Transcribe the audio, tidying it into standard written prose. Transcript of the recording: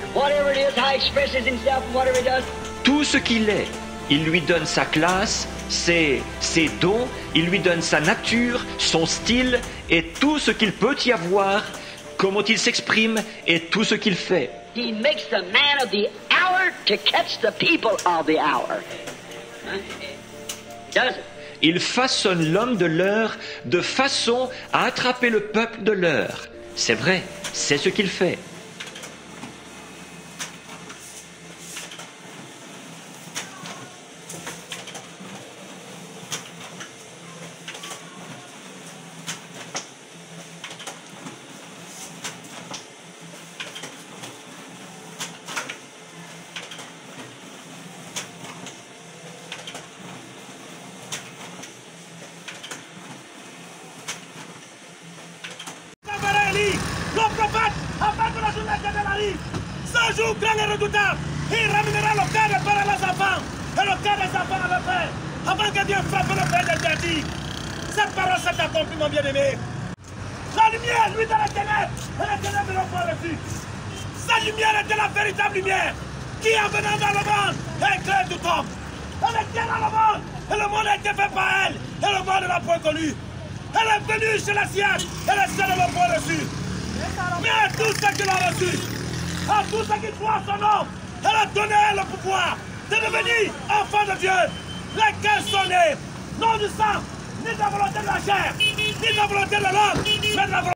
whatever it is, how he expresses himself and whatever he does. Tout ce qu'il est, il lui donne sa classe, ses dons, il lui donne sa nature, son style et tout ce qu'il peut y avoir, comment il s'exprime et tout ce qu'il fait. He makes the man of the hour to catch the people of the hour. Huh? Does it? Il façonne l'homme de l'heure de façon à attraper le peuple de l'heure. C'est vrai, c'est ce qu'il fait. Le prophète, avant que la journée éternelle arrive, ce jour grand et redoutable, il ramènera le cœur des pères à leurs enfants, et le cœur des enfants à leurs pères, avant que Dieu frappe le père d'interdit. Cette parole s'est accomplie, mon bien-aimé. La lumière, lui, dans les ténèbres, et les ténèbres ne l'ont pas reçue. Cette lumière était la véritable lumière, qui, en venant dans le monde, éclaire tout homme. Elle était dans le monde, et le monde a été fait par elle, et le monde ne l'a point connue. Elle est venue chez la sienne, et les siens ne l'ont point reçue. Mais à tous ceux qui l'ont reçu, à tous ceux qui croient en son nom, elle a donné le pouvoir de devenir enfants de Dieu, lesquels sont nés, non du sang, ni de la volonté de la chair, ni de la volonté de l'homme, mais de la volonté